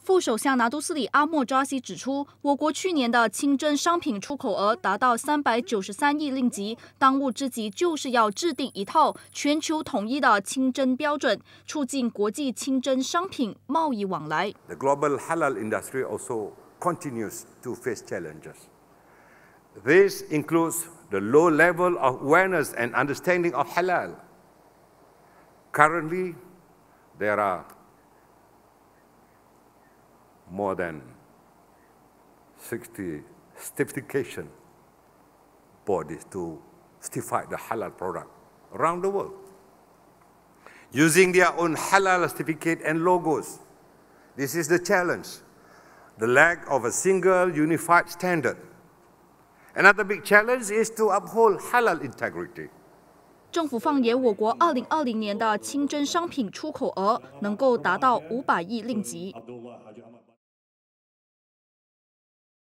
副首相拿督斯里阿莫扎西指出，我国去年的清真商品出口额达到393亿令吉，当务之急就是要制定一套全球统一的清真标准，促进国际清真商品贸易往来。 The global halal industry also continues to face challenges. This includes the low level of awareness and understanding of halal. Currently, there are more than 60 certification bodies to certify the halal product around the world, using their own halal certificate and logos. This is the challenge, the lack of a single unified standard. Another big challenge is to uphold halal integrity. 政府放眼我国2020年的清真商品出口额能够达到500亿令吉。